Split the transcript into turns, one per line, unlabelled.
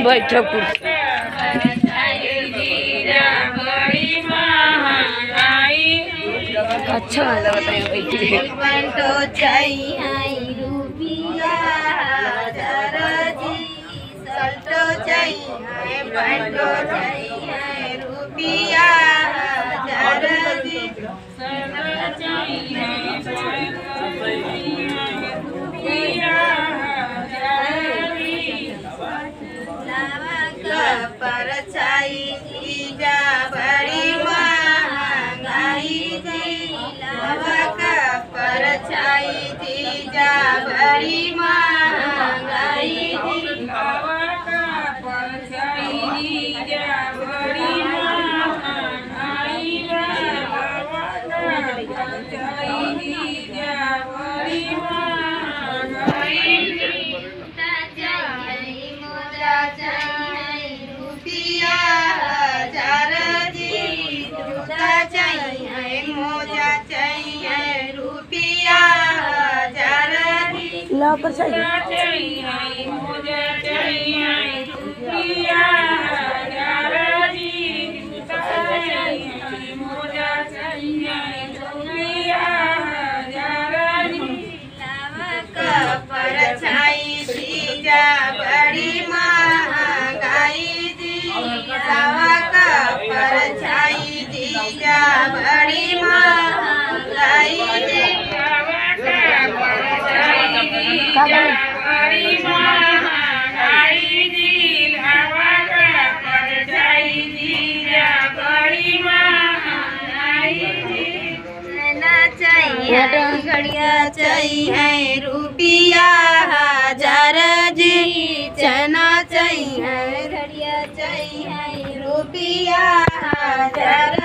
बैठो कुर्सी अच्छा लगता है बैठिए
बंटो चाहिए रुपिया जरजी सल्टो चाहिए बंटो चाहिए रुपिया जरजी सल्टो चाहिए रुपिया जरजी लावा का परछाई जीजा बड़ी महंगाई जी लावा का परछाई जीजा बड़ी महंगाई जी लावा का परछाई जीजा बड़ी महंगाई लावा का परछाई जीजा बड़ी महंगाई मोजा चाहिए रुपिया जरजी जूता चाहिए मोजा चाहिए रुपिया जरजी
लाकर
चाहिए मोजा चाहिए रुपिया जरजी जूता चाहिए मोजा चाहिए रुपिया जरजी लावा का परछाई जीजा बड़ी महंगाई जी लावा का परछाई जीजा बड़ी महंगाई जी लावा का परछाई जीजा बड़ी महंगाई जी लावा का परछाई जीजा बड़ी महंगाई जी लेना चाहिए घड़िया चाहिए रुपिया हजार जी चना चाहिए घड़िया चाहिए रुपिया हजार